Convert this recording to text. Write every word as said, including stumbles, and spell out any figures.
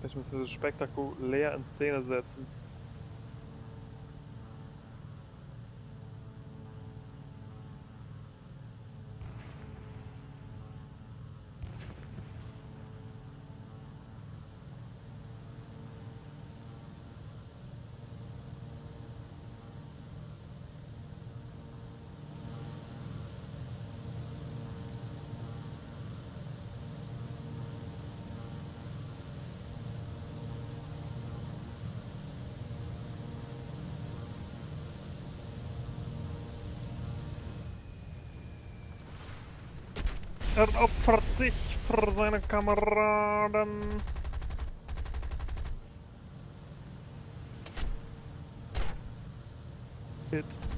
Vielleicht müssen wir das spektakulär in Szene setzen. Er opfert sich für seine Kameraden. Hit.